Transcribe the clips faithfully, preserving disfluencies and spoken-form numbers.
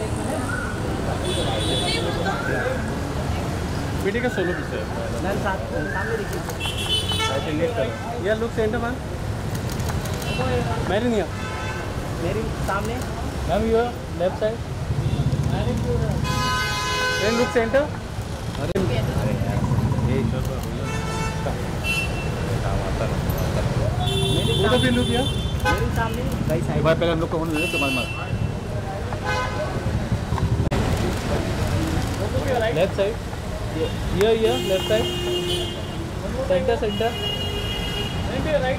PT का solo piece है ma'am. साथ सामने देखिए ये लुक सेंटर मैम। मेरी नहीं मेरी सामने ma'am. You left side main look centre. अरे मेरी लुक या मेरी सामने राइट साइड। पहले हम लोग को होने दे तुम्हारे मार लेफ्ट साइड। ये ये left side centre centre right.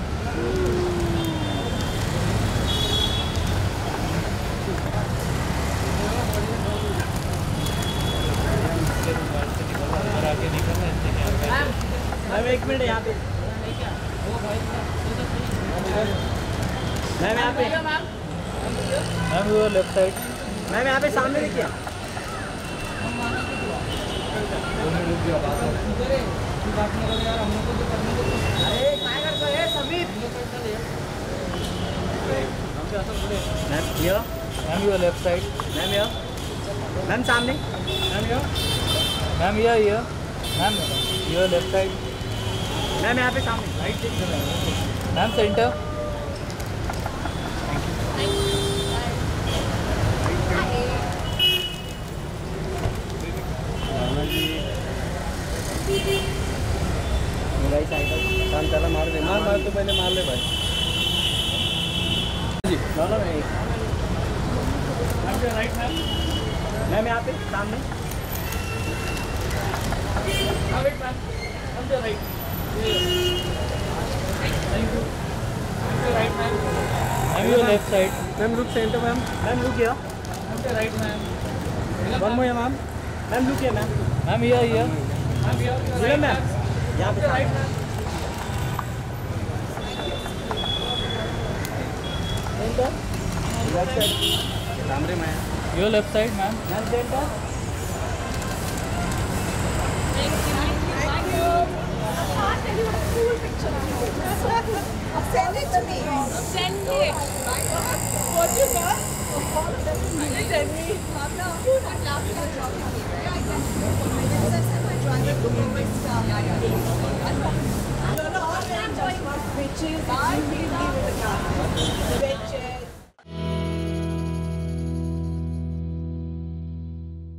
Ma'am एक मिनट यहाँ पे मैम यहाँ पे मैम वो लेफ्ट साइड मैम यहाँ पे सामने देखिए। मैम ये मैम ये लेफ्ट साइड मैम ये मैम सामने मैम ये मैम ये ये मैम ये लेफ्ट साइड मैम यहाँ पे सामने right ma'am centre. Right side शांत चला मार दे मार मार तो पहले मार ले भाई जी। नो नो नहीं मैम राइट मैम मैम यहाँ पे सामने वेट मैम हम जो right thank you right ma'am ma'am you left side ma'am look centre ma'am ma'am look here ma'am right ma'am one more ma'am ma'am look here ma'am ma'am here here ma'am here ma'am यहाँ पे right ma'am centre left side कैमरे में your left side ma'am ma'am centre. Send it to me. Send it. What you got? Send me. No, I'm laughing at you. No, no, I'm enjoying my pictures. I'm with the car.